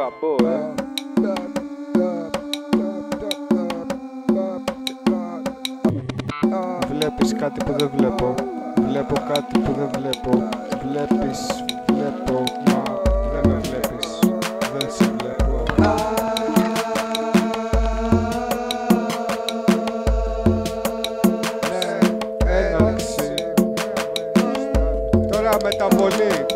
αγαπώ, Βλέπεις κάτι που δεν βλέπω. Βλέπω κάτι που δεν βλέπω. Βλέπεις, βλέπω, μα δεν με βλέπεις. Δεν σε βλέπω. Ναι, έναρξη. Τώρα μεταβολή.